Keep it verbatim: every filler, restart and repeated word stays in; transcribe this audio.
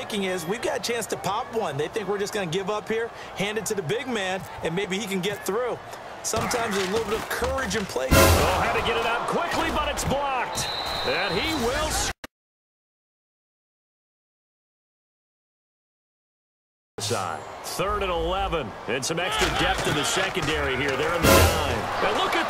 thinking is we've got a chance to pop one. They think we're just going to give up here, hand it to the big man, and maybe he can get through. Sometimes there's a little bit of courage in play. Oh, had to get it out quickly, but it's blocked. And he will side. Third and eleven. And some extra depth in the secondary here. They're in the dime. And look at